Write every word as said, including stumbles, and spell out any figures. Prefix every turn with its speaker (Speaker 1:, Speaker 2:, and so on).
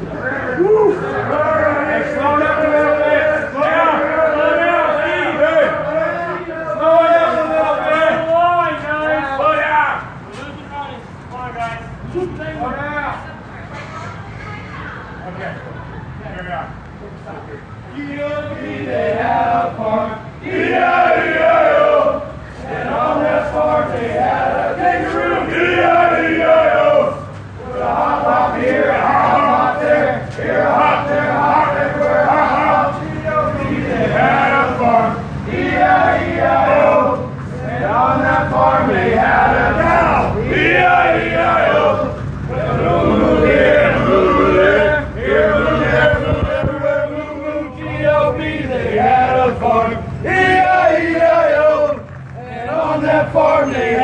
Speaker 1: They had a farm, E I E I O, and on that farm they had a kangaroo, E I E I O. With a hop hop here, a hop hop there, here a hop, there a hop, everywhere a hop hop. They had a farm, E I E I O, and on that farm they had a cow, E I E I O. With a moo moo here, moo moo there, here moo there, moo everywhere, moo moo T O B. They had a farm, E I E I O, and on that farm they